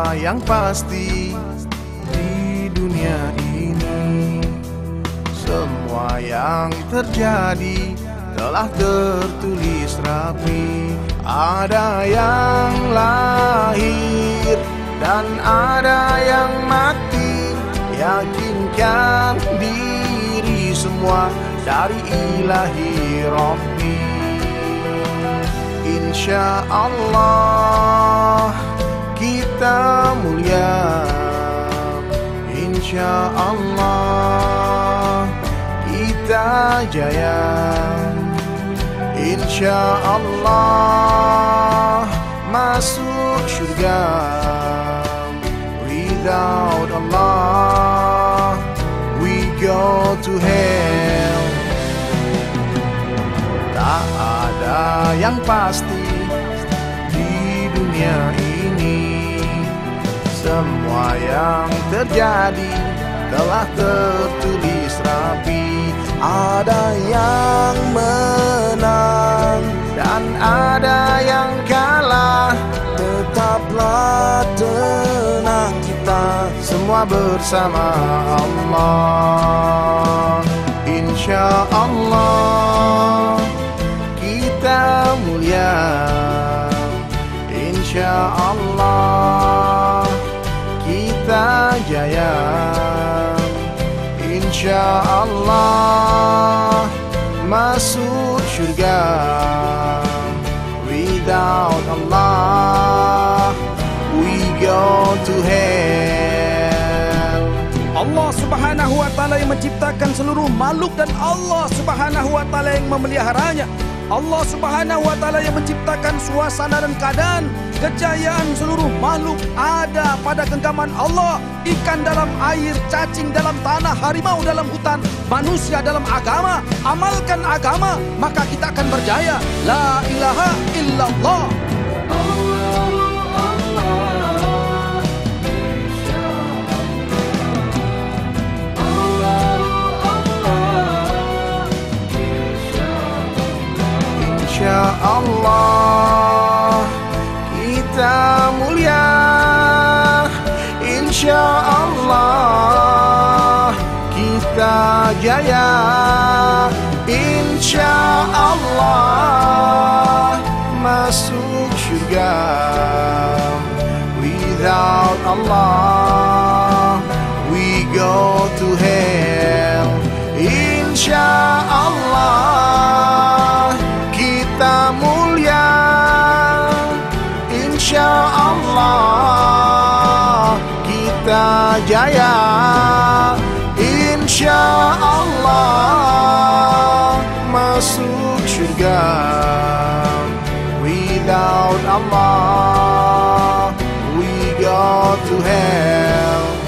yang pasti di dunia ini. Semua yang terjadi telah tertulis rapi. Ada yang lahir dan ada yang mati. Yakinkan diri semua dari ilahi Rabbi. Insya Allah kita mulia, insya Allah kita jaya, insya Allah masuk surga. Without Allah we go to hell. Tak ada yang pasti di dunia ini. Semua yang terjadi telah tertulis rapi. Ada yang menang dan ada yang kalah. Tetaplah tenang, kita semua bersama Allah. Insya Allah kita mulia, insya Allah kita jaya, insya Allah masuk surga. Without Allah we go to hell. Allah Subhanahu wa Ta'ala yang menciptakan seluruh makhluk dan Allah Subhanahu wa Ta'ala yang memeliharanya. Allah Subhanahu wa Ta'ala yang menciptakan suasana dan keadaan. Kejayaan seluruh makhluk ada pada genggaman Allah. Ikan dalam air, cacing dalam tanah, harimau dalam hutan, manusia dalam agama. Amalkan agama, maka kita akan berjaya. La ilaha illallah. Insya Allah kita mulia, insya Allah kita jaya, insya Allah masuk surga. Without Allah we go to hell. Insya Allah kita mulia, insya Allah kita jaya, insya Allah masuk surga. Without Allah we go to hell.